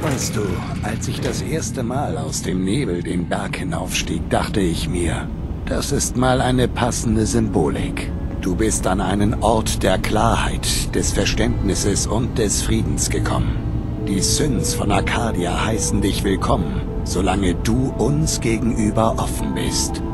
Weißt du, als ich das erste Mal aus dem Nebel den Berg hinaufstieg, dachte ich mir, das ist mal eine passende Symbolik. Du bist an einen Ort der Klarheit, des Verständnisses und des Friedens gekommen. Die Synths von Arcadia heißen dich willkommen, solange du uns gegenüber offen bist.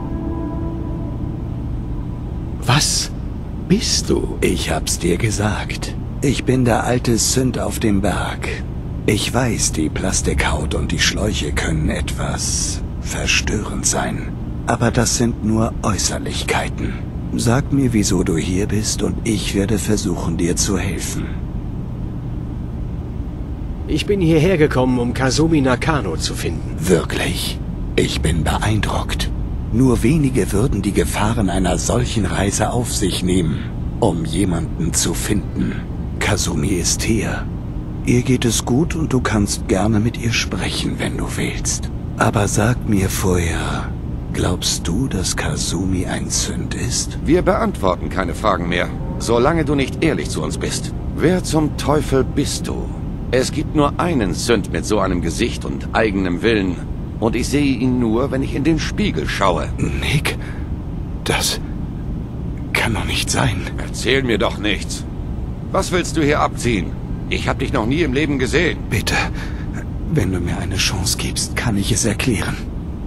Was bist du? Ich hab's dir gesagt. Ich bin der alte Synth auf dem Berg. Ich weiß, die Plastikhaut und die Schläuche können etwas verstörend sein. Aber das sind nur Äußerlichkeiten. Sag mir, wieso du hier bist, und ich werde versuchen, dir zu helfen. Ich bin hierher gekommen, um Kazumi Nakano zu finden. Wirklich? Ich bin beeindruckt. Nur wenige würden die Gefahren einer solchen Reise auf sich nehmen, um jemanden zu finden. Kazumi ist hier. Ihr geht es gut und du kannst gerne mit ihr sprechen, wenn du willst. Aber sag mir vorher, glaubst du, dass Kazumi ein Synth ist? Wir beantworten keine Fragen mehr, solange du nicht ehrlich zu uns bist. Wer zum Teufel bist du? Es gibt nur einen Synth mit so einem Gesicht und eigenem Willen. Und ich sehe ihn nur, wenn ich in den Spiegel schaue. Nick, das kann doch nicht sein. Erzähl mir doch nichts. Was willst du hier abziehen? Ich habe dich noch nie im Leben gesehen. Bitte, wenn du mir eine Chance gibst, kann ich es erklären.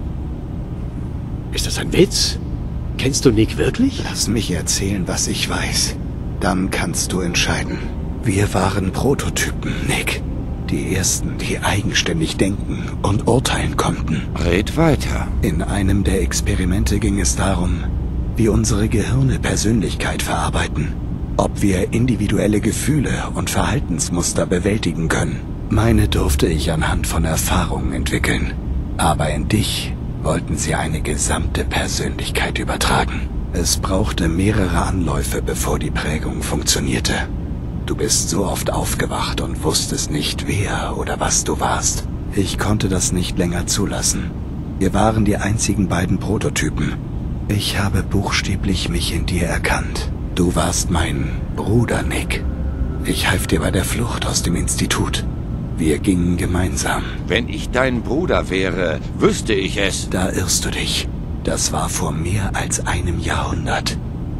Ist das ein Witz? Kennst du Nick wirklich? Lass mich erzählen, was ich weiß. Dann kannst du entscheiden. Wir waren Prototypen, Nick. Die ersten, die eigenständig denken und urteilen konnten. Red weiter. In einem der Experimente ging es darum, wie unsere Gehirne Persönlichkeit verarbeiten. Ob wir individuelle Gefühle und Verhaltensmuster bewältigen können. Meine durfte ich anhand von Erfahrungen entwickeln. Aber in dich wollten sie eine gesamte Persönlichkeit übertragen. Es brauchte mehrere Anläufe, bevor die Prägung funktionierte. Du bist so oft aufgewacht und wusstest nicht, wer oder was du warst. Ich konnte das nicht länger zulassen. Wir waren die einzigen beiden Prototypen. Ich habe buchstäblich mich in dir erkannt. Du warst mein Bruder, Nick. Ich half dir bei der Flucht aus dem Institut. Wir gingen gemeinsam. Wenn ich dein Bruder wäre, wüsste ich es. Da irrst du dich. Das war vor mehr als einem Jahrhundert.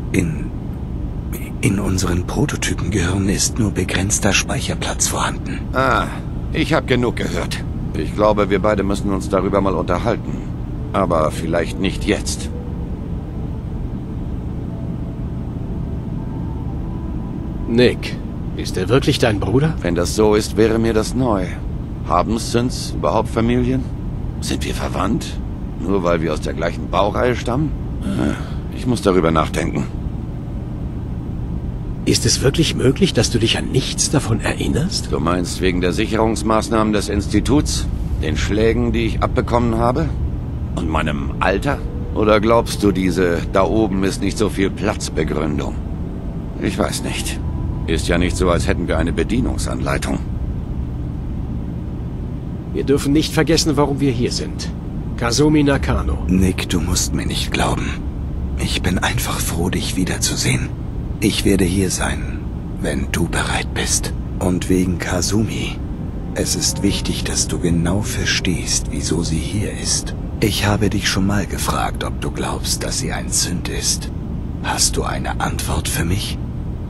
In unseren Prototypengehirnen ist nur begrenzter Speicherplatz vorhanden. Ah, ich habe genug gehört. Ich glaube, wir beide müssen uns darüber mal unterhalten. Aber vielleicht nicht jetzt. Nick, ist er wirklich dein Bruder? Wenn das so ist, wäre mir das neu. Haben Synths überhaupt Familien? Sind wir verwandt? Nur weil wir aus der gleichen Baureihe stammen? Ich muss darüber nachdenken. Ist es wirklich möglich, dass du dich an nichts davon erinnerst? Du meinst wegen der Sicherungsmaßnahmen des Instituts? Den Schlägen, die ich abbekommen habe? Und meinem Alter? Oder glaubst du, diese da oben ist nicht so viel Platzbegründung? Ich weiß nicht. Ist ja nicht so, als hätten wir eine Bedienungsanleitung. Wir dürfen nicht vergessen, warum wir hier sind. Kazumi Nakano. Nick, du musst mir nicht glauben. Ich bin einfach froh, dich wiederzusehen. Ich werde hier sein, wenn du bereit bist. Und wegen Kazumi. Es ist wichtig, dass du genau verstehst, wieso sie hier ist. Ich habe dich schon mal gefragt, ob du glaubst, dass sie ein Synth ist. Hast du eine Antwort für mich?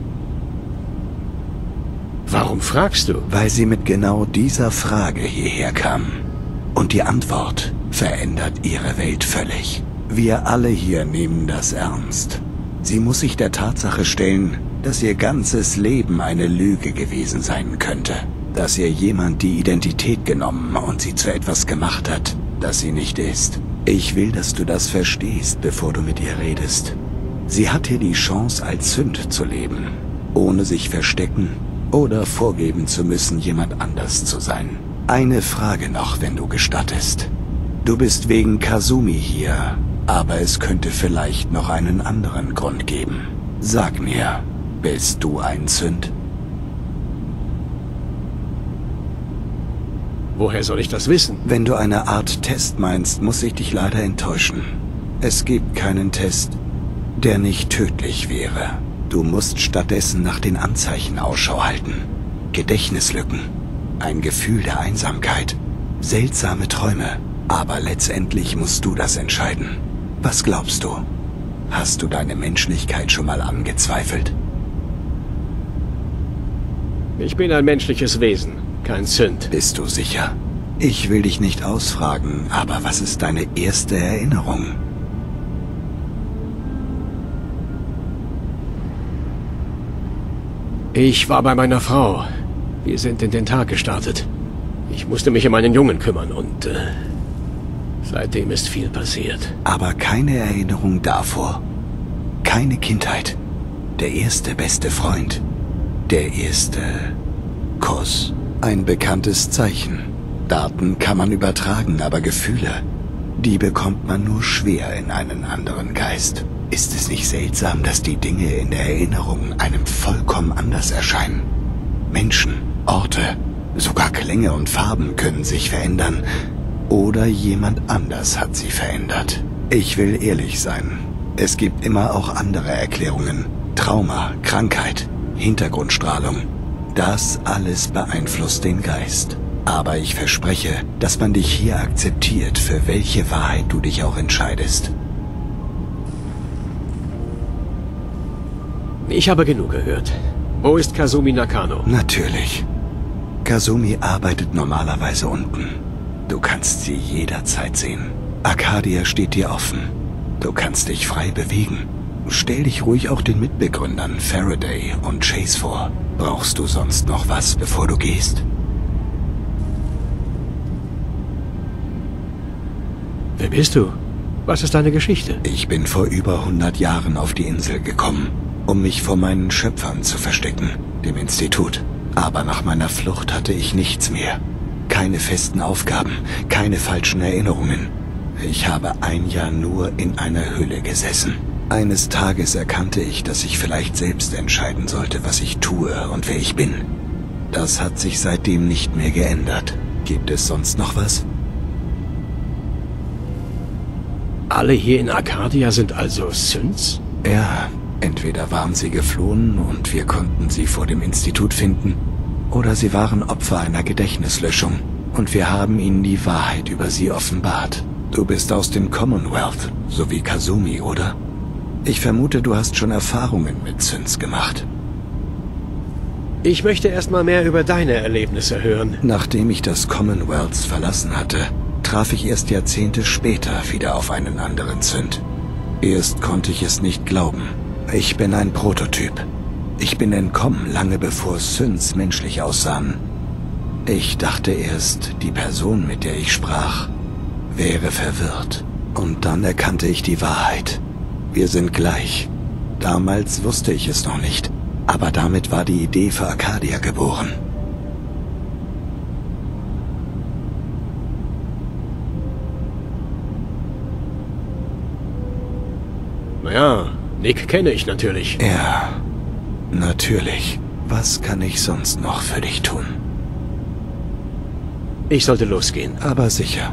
Warum fragst du? Weil sie mit genau dieser Frage hierher kam. Und die Antwort verändert ihre Welt völlig. Wir alle hier nehmen das ernst. Sie muss sich der Tatsache stellen, dass ihr ganzes Leben eine Lüge gewesen sein könnte. Dass ihr jemand die Identität genommen und sie zu etwas gemacht hat, das sie nicht ist. Ich will, dass du das verstehst, bevor du mit ihr redest. Sie hat hier die Chance, als Synth zu leben, ohne sich verstecken oder vorgeben zu müssen, jemand anders zu sein. Eine Frage noch, wenn du gestattest. Du bist wegen Kazumi hier, aber es könnte vielleicht noch einen anderen Grund geben. Sag mir, bist du ein Synth? Woher soll ich das wissen? Wenn du eine Art Test meinst, muss ich dich leider enttäuschen. Es gibt keinen Test, der nicht tödlich wäre. Du musst stattdessen nach den Anzeichen Ausschau halten. Gedächtnislücken. ein Gefühl der Einsamkeit, seltsame Träume. Aber letztendlich musst du das entscheiden. Was glaubst du? Hast du deine Menschlichkeit schon mal angezweifelt? Ich bin ein menschliches Wesen, kein Sünd. Bist du sicher? Ich will dich nicht ausfragen, aber was ist deine erste Erinnerung? Ich war bei meiner Frau. Wir sind in den Tag gestartet. Ich musste mich um meinen Jungen kümmern und seitdem ist viel passiert. Aber keine Erinnerung davor. Keine Kindheit. Der erste beste Freund. Der erste Kuss. Ein bekanntes Zeichen. Daten kann man übertragen, aber Gefühle, die bekommt man nur schwer in einen anderen Geist. Ist es nicht seltsam, dass die Dinge in der Erinnerung einem vollkommen anders erscheinen? Menschen, Orte, sogar Klänge und Farben können sich verändern. Oder jemand anders hat sie verändert. Ich will ehrlich sein. Es gibt immer auch andere Erklärungen. Trauma, Krankheit, Hintergrundstrahlung. Das alles beeinflusst den Geist. Aber ich verspreche, dass man dich hier akzeptiert, für welche Wahrheit du dich auch entscheidest. Ich habe genug gehört. Wo ist Kazumi Nakano? Natürlich. Kazumi arbeitet normalerweise unten. Du kannst sie jederzeit sehen. Arcadia steht dir offen. Du kannst dich frei bewegen. Stell dich ruhig auch den Mitbegründern Faraday und Chase vor. Brauchst du sonst noch was, bevor du gehst? Wer bist du? Was ist deine Geschichte? Ich bin vor über 100 Jahren auf die Insel gekommen, um mich vor meinen Schöpfern zu verstecken, dem Institut. Aber nach meiner Flucht hatte ich nichts mehr. Keine festen Aufgaben, keine falschen Erinnerungen. Ich habe ein Jahr nur in einer Höhle gesessen. Eines Tages erkannte ich, dass ich vielleicht selbst entscheiden sollte, was ich tue und wer ich bin. Das hat sich seitdem nicht mehr geändert. Gibt es sonst noch was? Alle hier in Arcadia sind also Synths? Ja, entweder waren sie geflohen und wir konnten sie vor dem Institut finden, oder sie waren Opfer einer Gedächtnislöschung und wir haben ihnen die Wahrheit über sie offenbart. Du bist aus dem Commonwealth, so wie Kazumi, oder? Ich vermute, du hast schon Erfahrungen mit Synths gemacht. Ich möchte erstmal mehr über deine Erlebnisse hören. Nachdem ich das Commonwealth verlassen hatte, traf ich erst Jahrzehnte später wieder auf einen anderen Synth. Erst konnte ich es nicht glauben. Ich bin ein Prototyp. Ich bin entkommen, lange bevor Synths menschlich aussahen. Ich dachte erst, die Person, mit der ich sprach, wäre verwirrt. Und dann erkannte ich die Wahrheit. Wir sind gleich. Damals wusste ich es noch nicht, aber damit war die Idee für Arcadia geboren. Naja, Nick kenne ich natürlich. Ja, natürlich. Was kann ich sonst noch für dich tun? Ich sollte losgehen. Aber sicher.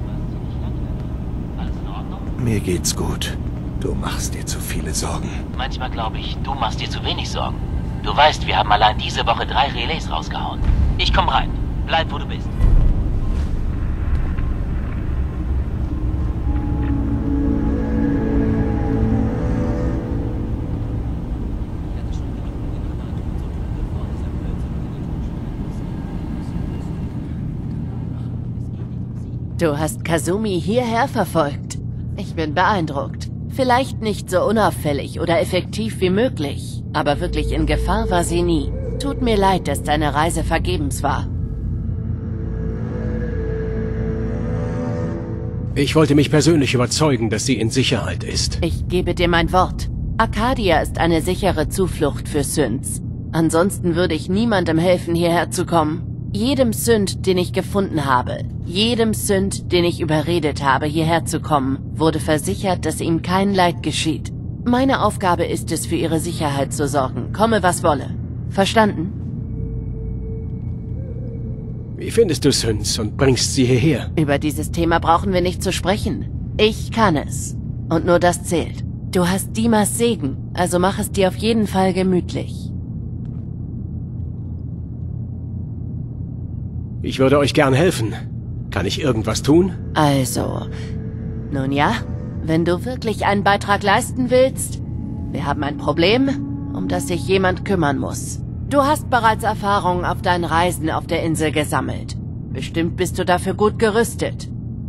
Mir geht's gut. Du machst dir zu viele Sorgen. Manchmal glaube ich, du machst dir zu wenig Sorgen. Du weißt, wir haben allein diese Woche 3 Relais rausgehauen. Ich komm rein. Bleib, wo du bist. Du hast Kazumi hierher verfolgt. Ich bin beeindruckt. Vielleicht nicht so unauffällig oder effektiv wie möglich, aber wirklich in Gefahr war sie nie. Tut mir leid, dass deine Reise vergebens war. Ich wollte mich persönlich überzeugen, dass sie in Sicherheit ist. Ich gebe dir mein Wort. Arcadia ist eine sichere Zuflucht für Synths. Ansonsten würde ich niemandem helfen, hierher zu kommen. Jedem Synth, den ich gefunden habe, jedem Synth, den ich überredet habe, hierher zu kommen, wurde versichert, dass ihm kein Leid geschieht. Meine Aufgabe ist es, für ihre Sicherheit zu sorgen, komme was wolle. Verstanden? Wie findest du Synths und bringst sie hierher? Über dieses Thema brauchen wir nicht zu sprechen. Ich kann es. Und nur das zählt. Du hast Dimas Segen, also mach es dir auf jeden Fall gemütlich. Ich würde euch gern helfen. Kann ich irgendwas tun? Also, nun ja, wenn du wirklich einen Beitrag leisten willst, wir haben ein Problem, um das sich jemand kümmern muss. Du hast bereits Erfahrungen auf deinen Reisen auf der Insel gesammelt. Bestimmt bist du dafür gut gerüstet.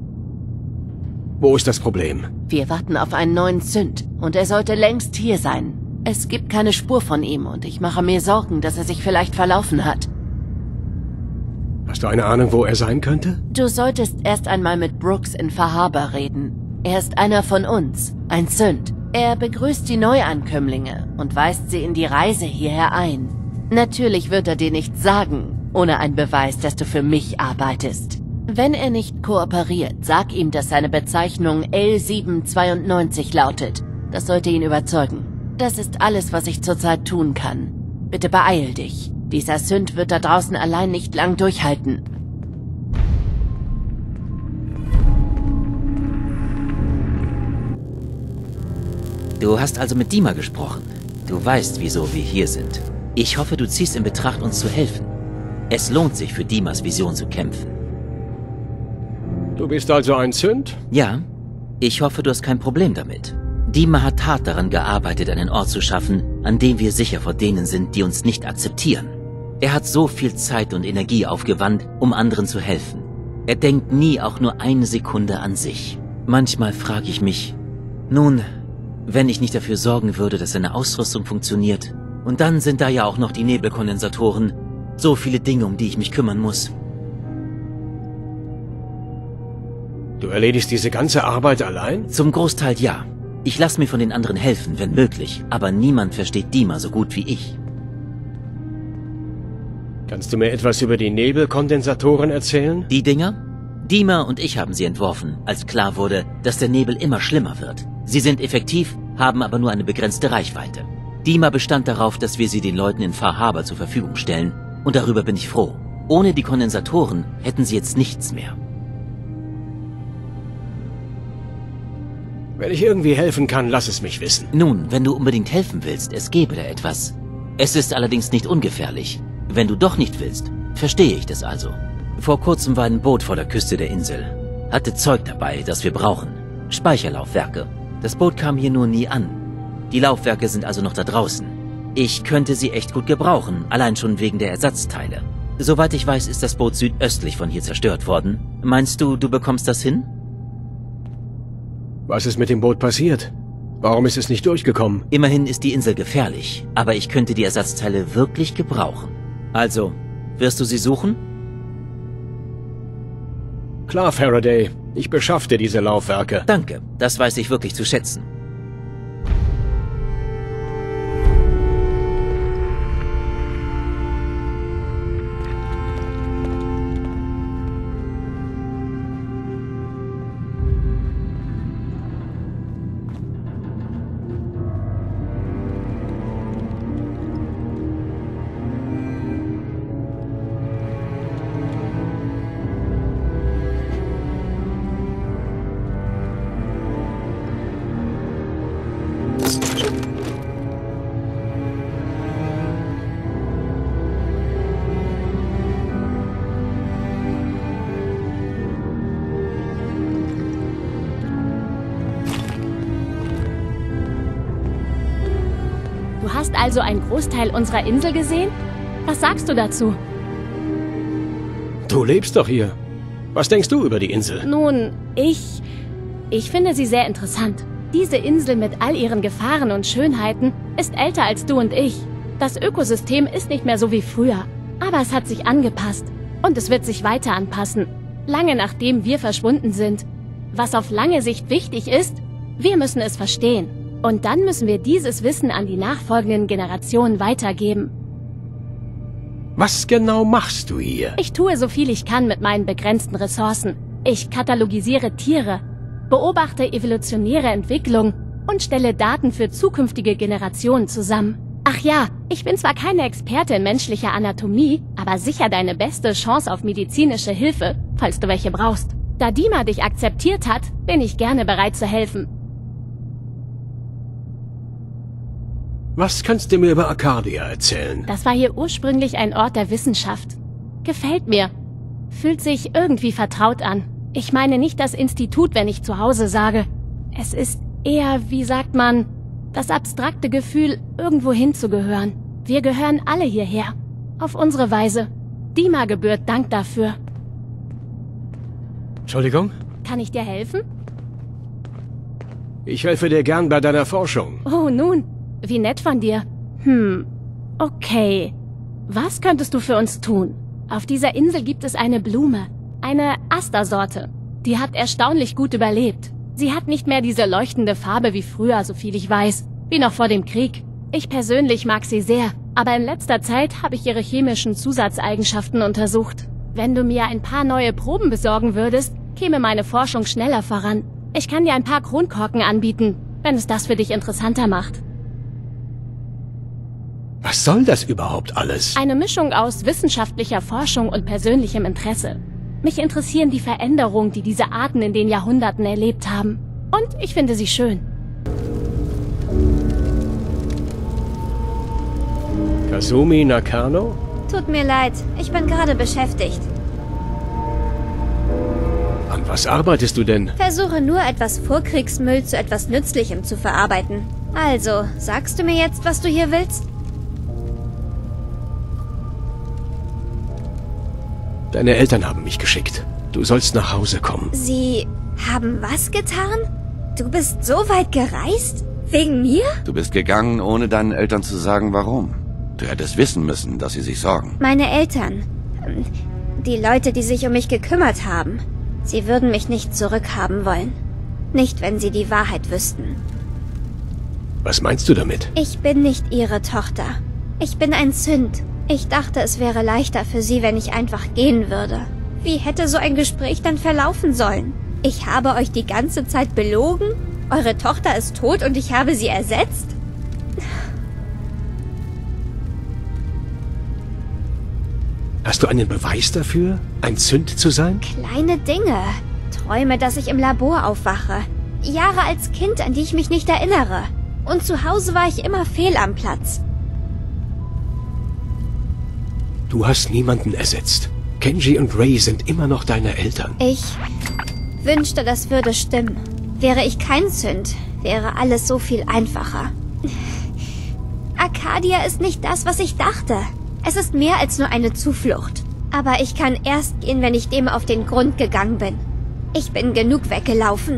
Wo ist das Problem? Wir warten auf einen neuen Sünd und er sollte längst hier sein. Es gibt keine Spur von ihm und ich mache mir Sorgen, dass er sich vielleicht verlaufen hat. Hast du eine Ahnung, wo er sein könnte? Du solltest erst einmal mit Brooks in Far Harbor reden. Er ist einer von uns, ein Sünd. Er begrüßt die Neuankömmlinge und weist sie in die Reise hierher ein. Natürlich wird er dir nichts sagen, ohne einen Beweis, dass du für mich arbeitest. Wenn er nicht kooperiert, sag ihm, dass seine Bezeichnung L792 lautet. Das sollte ihn überzeugen. Das ist alles, was ich zurzeit tun kann. Bitte beeil dich. Dieser Sünd wird da draußen allein nicht lang durchhalten. Du hast also mit Dima gesprochen. Du weißt, wieso wir hier sind. Ich hoffe, du ziehst in Betracht, uns zu helfen. Es lohnt sich, für Dimas Vision zu kämpfen. Du bist also ein Sünd? Ja, ich hoffe, du hast kein Problem damit. Dima hat hart daran gearbeitet, einen Ort zu schaffen, an dem wir sicher vor denen sind, die uns nicht akzeptieren. Er hat so viel Zeit und Energie aufgewandt, um anderen zu helfen. Er denkt nie auch nur eine Sekunde an sich. Manchmal frage ich mich, nun, wenn ich nicht dafür sorgen würde, dass seine Ausrüstung funktioniert, und dann sind da ja auch noch die Nebelkondensatoren, so viele Dinge, um die ich mich kümmern muss. Du erledigst diese ganze Arbeit allein? Zum Großteil ja. Ich lasse mir von den anderen helfen, wenn möglich, aber niemand versteht Dima so gut wie ich. Kannst du mir etwas über die Nebelkondensatoren erzählen? Die Dinger? Dima und ich haben sie entworfen, als klar wurde, dass der Nebel immer schlimmer wird. Sie sind effektiv, haben aber nur eine begrenzte Reichweite. Dima bestand darauf, dass wir sie den Leuten in Far Harbor zur Verfügung stellen, und darüber bin ich froh. Ohne die Kondensatoren hätten sie jetzt nichts mehr. Wenn ich irgendwie helfen kann, lass es mich wissen. Nun, wenn du unbedingt helfen willst, es gäbe da etwas. Es ist allerdings nicht ungefährlich. Wenn du doch nicht willst, verstehe ich das also. Vor kurzem war ein Boot vor der Küste der Insel. Hatte Zeug dabei, das wir brauchen. Speicherlaufwerke. Das Boot kam hier nur nie an. Die Laufwerke sind also noch da draußen. Ich könnte sie echt gut gebrauchen, allein schon wegen der Ersatzteile. Soweit ich weiß, ist das Boot südöstlich von hier zerstört worden. Meinst du, du bekommst das hin? Was ist mit dem Boot passiert? Warum ist es nicht durchgekommen? Immerhin ist die Insel gefährlich, aber ich könnte die Ersatzteile wirklich gebrauchen. Also, wirst du sie suchen? Klar, Faraday. Ich beschaffe dir diese Laufwerke. Danke, das weiß ich wirklich zu schätzen. Du hast also einen Großteil unserer Insel gesehen? Was sagst du dazu? Du lebst doch hier. Was denkst du über die Insel? Nun, ich finde sie sehr interessant. Diese Insel mit all ihren Gefahren und Schönheiten ist älter als du und ich. Das Ökosystem ist nicht mehr so wie früher, aber es hat sich angepasst und es wird sich weiter anpassen, lange nachdem wir verschwunden sind. Was auf lange Sicht wichtig ist, wir müssen es verstehen. Und dann müssen wir dieses Wissen an die nachfolgenden Generationen weitergeben. Was genau machst du hier? Ich tue so viel ich kann mit meinen begrenzten Ressourcen. Ich katalogisiere Tiere, beobachte evolutionäre Entwicklung und stelle Daten für zukünftige Generationen zusammen. Ach ja, ich bin zwar keine Experte in menschlicher Anatomie, aber sicher deine beste Chance auf medizinische Hilfe, falls du welche brauchst. Da Dima dich akzeptiert hat, bin ich gerne bereit zu helfen. Was kannst du mir über Arcadia erzählen? Das war hier ursprünglich ein Ort der Wissenschaft. Gefällt mir. Fühlt sich irgendwie vertraut an. Ich meine nicht das Institut, wenn ich zu Hause sage. Es ist eher, wie sagt man, das abstrakte Gefühl, irgendwo hinzugehören. Wir gehören alle hierher. Auf unsere Weise. Dima gebührt Dank dafür. Entschuldigung? Kann ich dir helfen? Ich helfe dir gern bei deiner Forschung. Oh, nun. Wie nett von dir. Okay. Was könntest du für uns tun? Auf dieser Insel gibt es eine Blume. Eine Astersorte. Die hat erstaunlich gut überlebt. Sie hat nicht mehr diese leuchtende Farbe wie früher, soviel ich weiß. Wie noch vor dem Krieg. Ich persönlich mag sie sehr. Aber in letzter Zeit habe ich ihre chemischen Zusatzeigenschaften untersucht. Wenn du mir ein paar neue Proben besorgen würdest, käme meine Forschung schneller voran. Ich kann dir ein paar Kronkorken anbieten, wenn es das für dich interessanter macht. Was soll das überhaupt alles? Eine Mischung aus wissenschaftlicher Forschung und persönlichem Interesse. Mich interessieren die Veränderungen, die diese Arten in den Jahrhunderten erlebt haben. Und ich finde sie schön. Kazumi Nakano? Tut mir leid, ich bin gerade beschäftigt. An was arbeitest du denn? Versuche nur etwas Vorkriegsmüll zu etwas Nützlichem zu verarbeiten. Also, sagst du mir jetzt, was du hier willst? Deine Eltern haben mich geschickt. Du sollst nach Hause kommen. Sie haben was getan? Du bist so weit gereist? Wegen mir? Du bist gegangen, ohne deinen Eltern zu sagen, warum. Du hättest wissen müssen, dass sie sich sorgen. Meine Eltern. Die Leute, die sich um mich gekümmert haben. Sie würden mich nicht zurückhaben wollen. Nicht, wenn sie die Wahrheit wüssten. Was meinst du damit? Ich bin nicht ihre Tochter. Ich bin ein Sünd. Ich dachte, es wäre leichter für sie, wenn ich einfach gehen würde. Wie hätte so ein Gespräch dann verlaufen sollen? Ich habe euch die ganze Zeit belogen? Eure Tochter ist tot und ich habe sie ersetzt? Hast du einen Beweis dafür, ein Sünd zu sein? Kleine Dinge. Träume, dass ich im Labor aufwache. Jahre als Kind, an die ich mich nicht erinnere. Und zu Hause war ich immer fehl am Platz. Du hast niemanden ersetzt. Kenji und Ray sind immer noch deine Eltern. Ich wünschte, das würde stimmen. Wäre ich kein Sünd, wäre alles so viel einfacher. Arcadia ist nicht das, was ich dachte. Es ist mehr als nur eine Zuflucht. Aber ich kann erst gehen, wenn ich dem auf den Grund gegangen bin. Ich bin genug weggelaufen.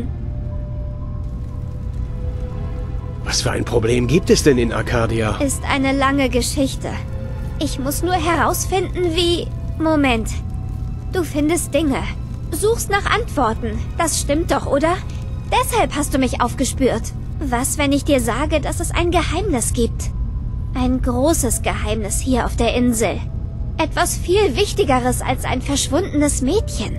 Was für ein Problem gibt es denn in Arcadia? Ist eine lange Geschichte. Ich muss nur herausfinden, wie... Moment. Du findest Dinge. Suchst nach Antworten. Das stimmt doch, oder? Deshalb hast du mich aufgespürt. Was, wenn ich dir sage, dass es ein Geheimnis gibt? Ein großes Geheimnis hier auf der Insel. Etwas viel Wichtigeres als ein verschwundenes Mädchen.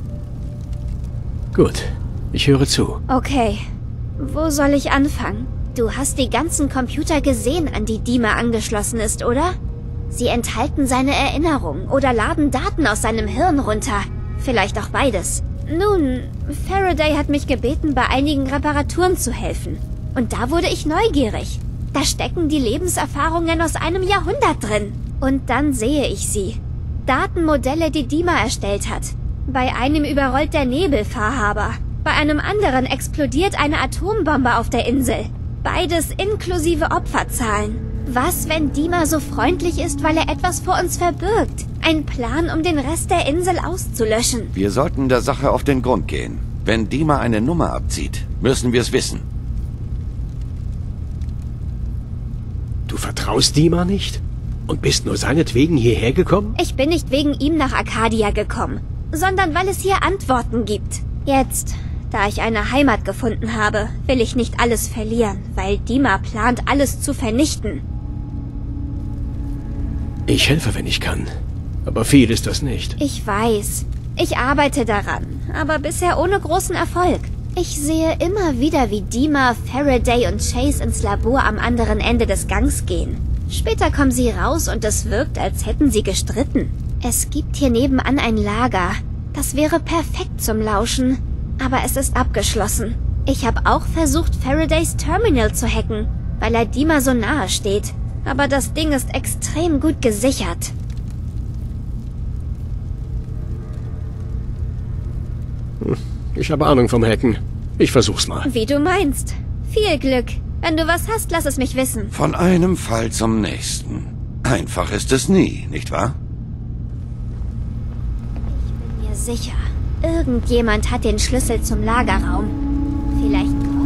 Gut, ich höre zu. Okay, wo soll ich anfangen? Du hast die ganzen Computer gesehen, an die Dima angeschlossen ist, oder? Sie enthalten seine Erinnerungen oder laden Daten aus seinem Hirn runter. Vielleicht auch beides. Nun, Faraday hat mich gebeten, bei einigen Reparaturen zu helfen. Und da wurde ich neugierig. Da stecken die Lebenserfahrungen aus einem Jahrhundert drin. Und dann sehe ich sie. Datenmodelle, die Dima erstellt hat. Bei einem überrollt der Nebel Fahrhaber. Bei einem anderen explodiert eine Atombombe auf der Insel. Beides inklusive Opferzahlen. Was, wenn Dima so freundlich ist, weil er etwas vor uns verbirgt? Ein Plan, um den Rest der Insel auszulöschen. Wir sollten der Sache auf den Grund gehen. Wenn Dima eine Nummer abzieht, müssen wir es wissen. Du vertraust Dima nicht? Und bist nur seinetwegen hierher gekommen? Ich bin nicht wegen ihm nach Arcadia gekommen, sondern weil es hier Antworten gibt. Jetzt, da ich eine Heimat gefunden habe, will ich nicht alles verlieren, weil Dima plant, alles zu vernichten. Ich helfe, wenn ich kann. Aber viel ist das nicht. Ich weiß. Ich arbeite daran, aber bisher ohne großen Erfolg. Ich sehe immer wieder, wie Dima, Faraday und Chase ins Labor am anderen Ende des Gangs gehen. Später kommen sie raus und es wirkt, als hätten sie gestritten. Es gibt hier nebenan ein Lager. Das wäre perfekt zum Lauschen, aber es ist abgeschlossen. Ich habe auch versucht, Faradays Terminal zu hacken, weil er Dima so nahe steht. Aber das Ding ist extrem gut gesichert. Ich habe Ahnung vom Hacken. Ich versuch's mal. Wie du meinst. Viel Glück. Wenn du was hast, lass es mich wissen. Von einem Fall zum nächsten. Einfach ist es nie, nicht wahr? Ich bin mir sicher. Irgendjemand hat den Schlüssel zum Lagerraum. Vielleicht